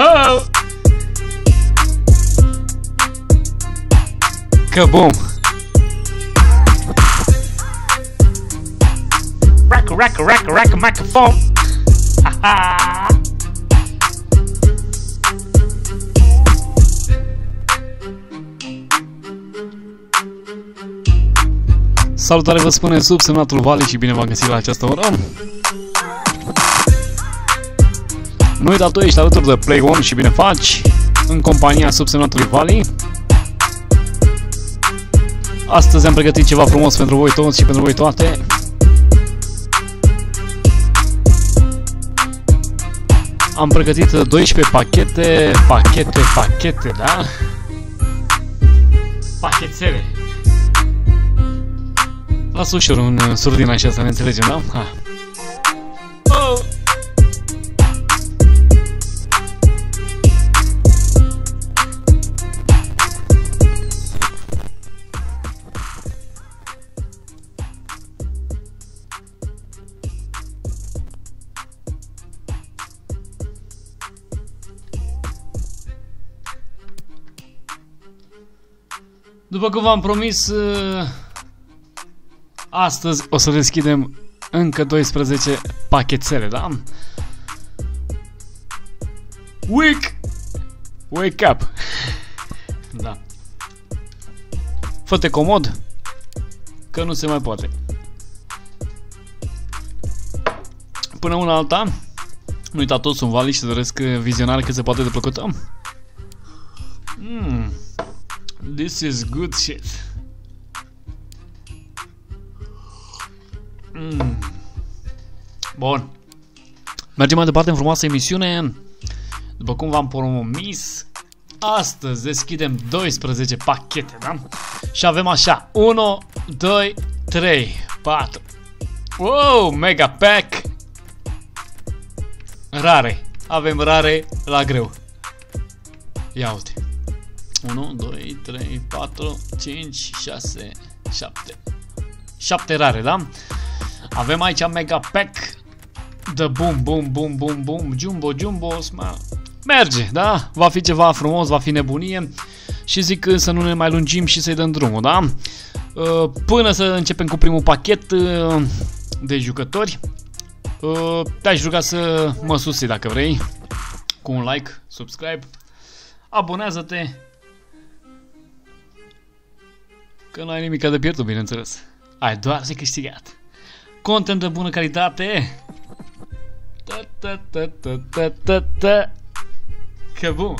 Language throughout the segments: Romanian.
Oh! Kaboom! Rack, microphone! Haha! Salutare, vă spune subsemnatul Vali și bine v-am găsit la această oră. Nu uita, tu ești alături de Play One și bine faci, în compania subsemnatului Vali. Astăzi am pregătit ceva frumos pentru voi toți și pentru voi toate. Am pregătit 12 pachete, da? Pachetele. Lasă ușor un surdin așa să ne înțelegem, da? Ha. Oh. După cum v-am promis, astăzi o să deschidem încă 12 pachetele, da? Wake up! Da. Fă-te comod, că nu se mai poate. Până una alta, nu uita, toți sunt Vali și să doresc vizionare cât se poate de plăcută. This is good shit. Bun. Mergem mai departe în frumoasă emisiune. După cum v-am promis, astăzi deschidem 12 pachete, da? Și avem așa 1, 2, 3, 4. Wow, mega pack. Rare. Avem rare la greu. Ia uite. 1, 2, 3, 4, 5, 6, 7. 7 rare, da? Avem aici mega pack de boom, jumbo, merge, da? Va fi ceva frumos, va fi nebunie. Și zic să nu ne mai lungim și să-i dăm drumul, da? Până să începem cu primul pachet de jucători, te-aș ruga să mă susții dacă vrei, cu un like, subscribe, abonează-te, că nu ai nimic de pierdut, bineînțeles. Ai doar de câștigat. Content de bună calitate. Că bun.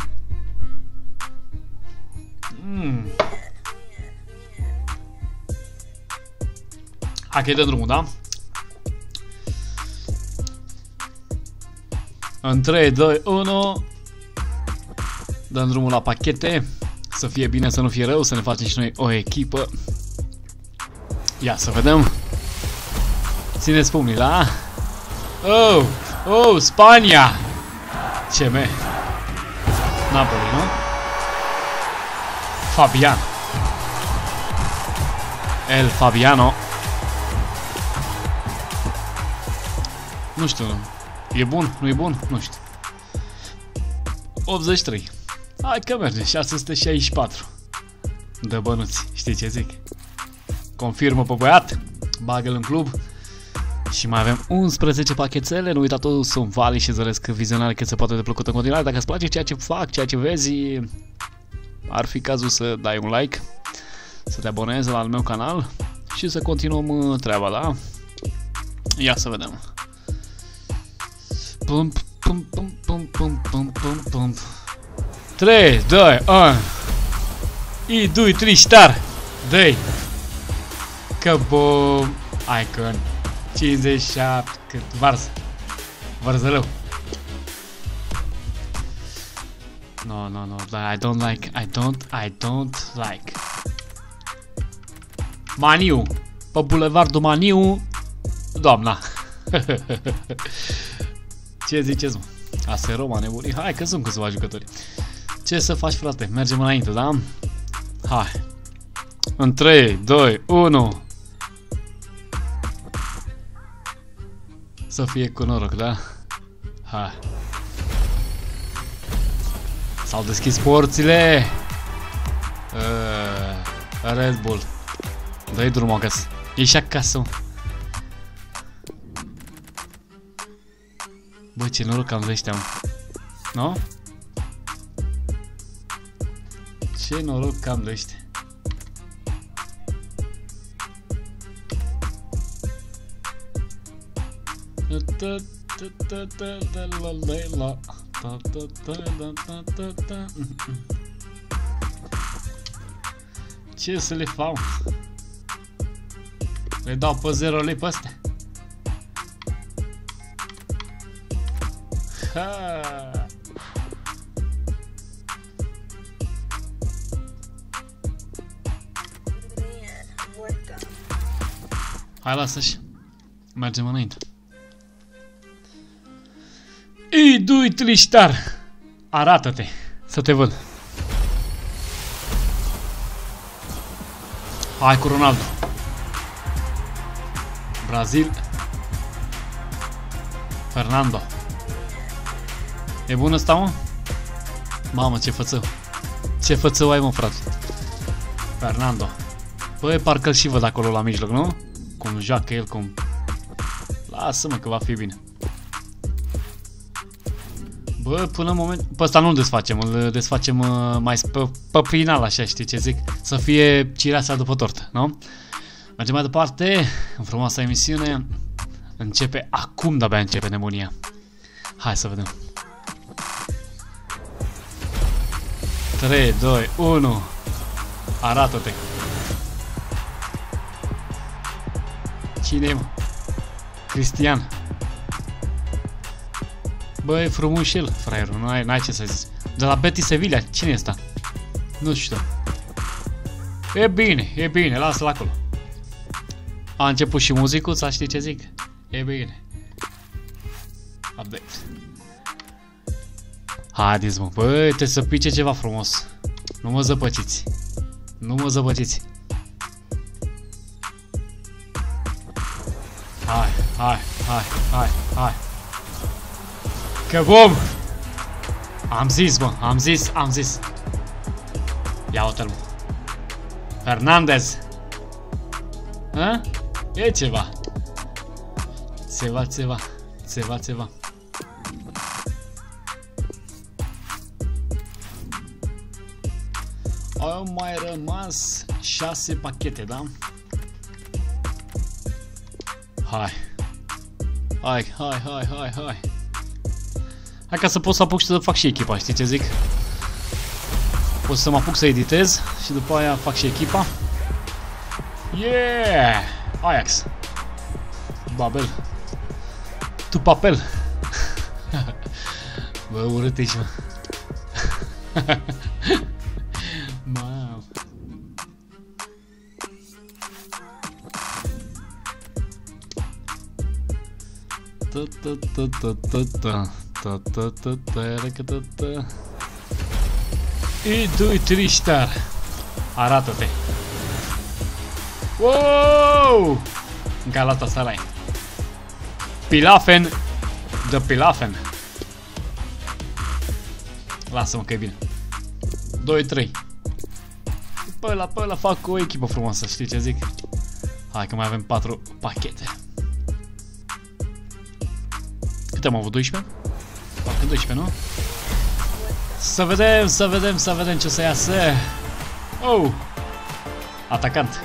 Hai că-i dăm drumul, da? În 3, 2, 1 dăm drumul la pachete. Să fie bine, să nu fie rău, să ne facem și noi o echipă. Ia să vedem. Țineți pumnii, da? Oh, Spania! CM Napoli, nu? Fabian. El Fabiano. Nu știu. E bun? Nu e bun? Nu știu. 83. Hai că merge. 664. Dă bănuți. Știi ce zic? Confirmă pe băiat. Bagă-l în club. Și mai avem 11 pachetele. Nu uita, toți sunt Vali și doresc vizionare cât se poate de plăcută în continuare. Dacă îți place ceea ce fac, ceea ce vezi, ar fi cazul să dai un like, să te abonezi la al meu canal și să continuăm treaba, da? Ia să vedem. 3, 2, 1. I, 2, 3, star. Dai. Că bom. Icon. 57. Cât? Varză. Varzălău. No. I don't like. Maniu. Pe bulevardul Maniu. Doamna. Ce ziceți, mă? Asta e Roma, nebunii. Hai că sunt câțiva jucători. Ce să faci, frate? Mergem înainte, da? Hai. În 3, 2, 1. Să fie cu noroc, da? Hai. S-au deschis porțile. Red Bull. Dă-i drumul acasă. Ești acasă. Băi, ce noroc am de ăștia, mă. Nu? Ce noroc am de ăștia. Ce să le fac? Le dau pe 0 lei pe astea? Ha! Hai, lasă-și. Mergem înainte. Ei, du-i triștar! Arată-te! Să te văd. Hai cu Ronaldo. Brazil. Fernando. E bun ăsta, mă? Mamă, ce fățău. Ce fățău ai, mă, frate. Fernando. Băi, parcă-l și văd acolo la mijloc, nu? Cum joacă el, cum... Lasă-mă că va fi bine. Bă, până în moment... Pe ăsta nu-l desfacem, îl desfacem mai pe final, așa, știi ce zic? Să fie cireața după tortă, nu? Mergem mai departe, în frumoasa emisiune. Începe acum, de-abia începe nebunia. Hai să vedem. 3, 2, 1. Arată-te. Cine e, mă? Cristian. Bă, e frumos și el, fraierul, n-ai ce să zici. De la Betis Sevilla, cine e ăsta? Nu știu. E bine, lasă-l acolo. A început și muzicuța, știi ce zic? E bine. Update. Haideți, mă, băi, trebuie să pice ceva frumos. Nu mă zăpăciți. Nu mă zăpăciți. Hai. Că bum! Am zis, mă, am zis. Ia uite-l, mă. Fernandez. Hă? E ceva. Ceva. Au mai rămas 6 pachete, da? Hai. Hai ca să pot să apuc și să fac și echipa, știi ce zic? Pot să mă apuc să editez și după aia fac și echipa. Yeah! Ajax. Babel. Tu papel. Bă, urât ești, mă. Mamă. И du triștar. Arată-te. Wow! Galatasaray. Pilafen de Pilafen. Lasă-mă că e bine. 2-3. Pe ăla fac o echipă frumoasă, știi ce zic? Hai că mai avem 4 pachete. Câte am avut? 12? Parcă 12, nu? Să vedem ce o să iasă. Oh! Atacant.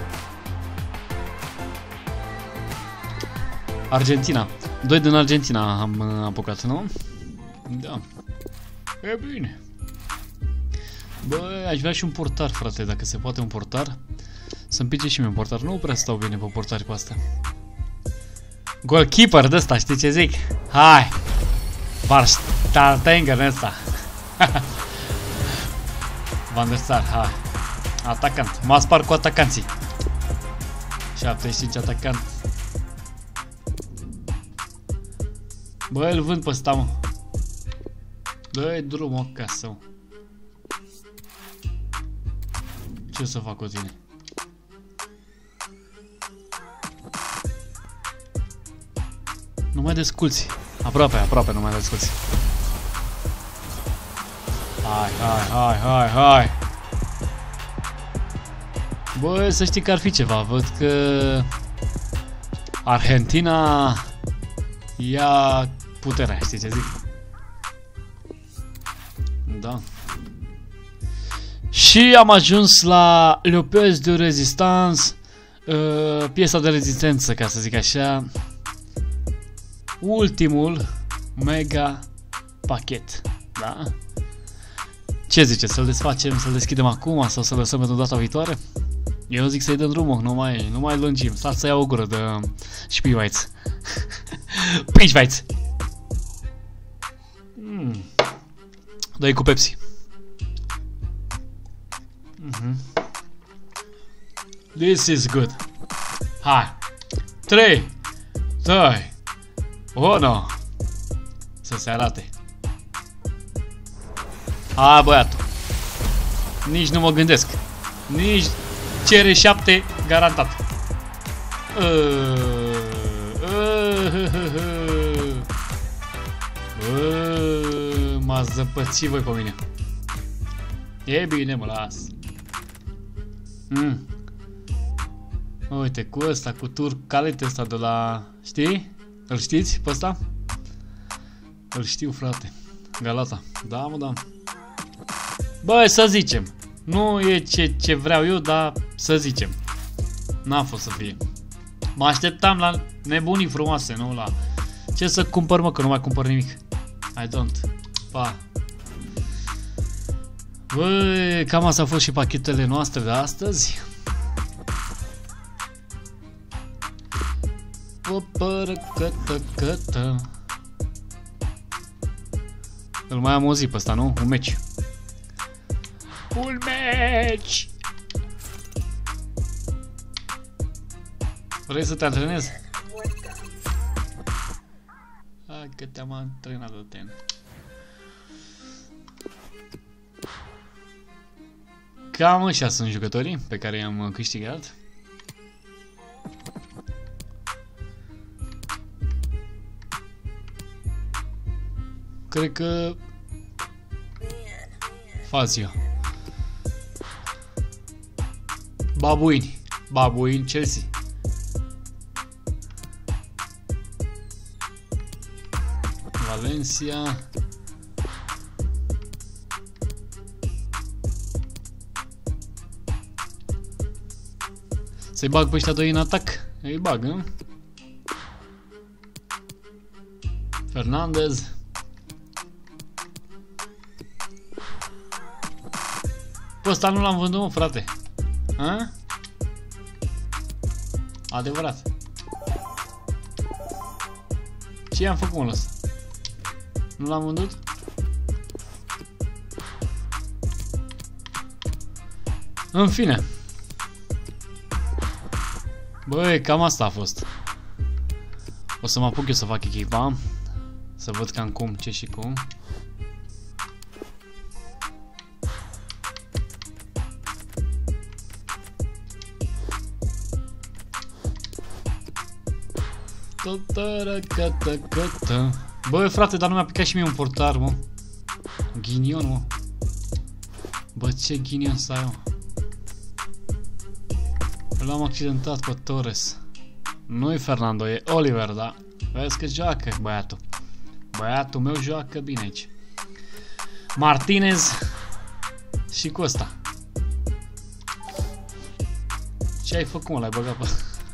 Argentina. 2 din Argentina am apucat, nu? Da. E bine. Bă, aș vrea și un portar, frate, dacă se poate un portar. Să-mi pice și mie un portar. Nu prea stau bine pe portari pe astea. Goalkeeper de ăsta, știi ce zic? Hai! Varstatenger în ăsta. Van der Sar, hai. Atacant. Mă spar cu atacanții. 75 atacant. Bă, îl vând pe ăsta, mă. Dă-i drumul acasă, mă. Ce să fac cu tine? Nu mai desculți. Aproape nu mai desculți. Hai. Bă, să știi că ar fi ceva. Văd că Argentina ia puterea, știi ce zic? Da. Și am ajuns la Le Pièce de Résistance, piesa de rezistență, ca să zic așa. Ultimul mega pachet, da? Ce ziceți? Să-l desfacem, să-l deschidem acum sau să lăsăm pentru data viitoare? Eu zic să-i dăm drumul, nu mai lungim. Stați să iau o gură de Spielweiz. Spielweiz. Dă-i cu Pepsi. This is good. Hai. 3, 2, 1. Să se arate. Hai, băiatul. Nici nu mă gândesc. Nici CR7 garantat. M-ați zăpățit voi pe mine. E bine, mă las. Uite, cu ăsta, cu turcalet ăsta de la... Știi? Îl știți pe ăsta? Îl știu, frate. Galata. Da, mă, da. Băi, să zicem. Nu e ce vreau eu, dar să zicem. N-a fost să fie. Mă așteptam la nebunii frumoase, nu la... Ce să cumpăr, mă, că nu mai cumpăr nimic. I don't. Pa. Băi, cam asta au fost și pachetele noastre de astăzi. Îl mai am o zi pe ăsta, nu? Un meci. Un meci! Vrei să te antrenezi? Hai că te-am antrenat de ten. Cam ăștia sunt jucătorii pe care i-am câștigat. Cred că Fazia. Babuini Chelsea. Valencia. Să-i bag pe ăștia doi în atac? Îi bag, nu? Fernandez. Pe ăsta nu l-am vândut, mă, frate. A? Adevărat. Ce i-am făcut, mă, ăsta? Nu l-am vândut? În fine. Băi, cam asta a fost. O să mă apuc eu să fac echipa. Să văd cam cum, ce și cum. Bă, frate, dar nu mi-a picat și mie un portar, mă. Ghinion, mă. Bă, ce ghinion să ai, mă. L-am accidentat pe Torres. Nu-i Fernando, e Oliver, da. Vezi că joacă băiatul. Băiatul meu joacă bine aici. Martinez. Și cu ăsta. Ce ai făcut, mă? L-ai băgat pe...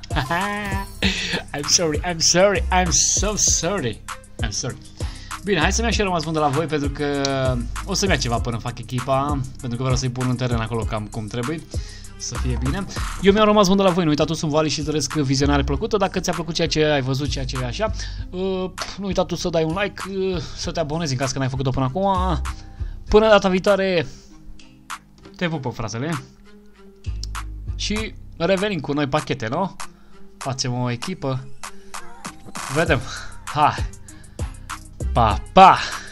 I'm so sorry. Bine, hai să-mi iau și rămas bun de la voi, pentru că o să-mi ia ceva până fac echipa, pentru că vreau să-i pun în teren acolo cam cum trebuie, să fie bine. Eu mi-am rămas bun de la voi, nu uitați, tu sunt Vali și îți doresc vizionare plăcută. Dacă ți-a plăcut ceea ce ai văzut, ceea ce e așa, nu uita tu să dai un like, să te abonezi în caz că n-ai făcut-o până acum. Până data viitoare, te pupă, fratele. Și revenim cu noi pachete, nu? Facem o echipă. Vedem. Hai. Pa, pa!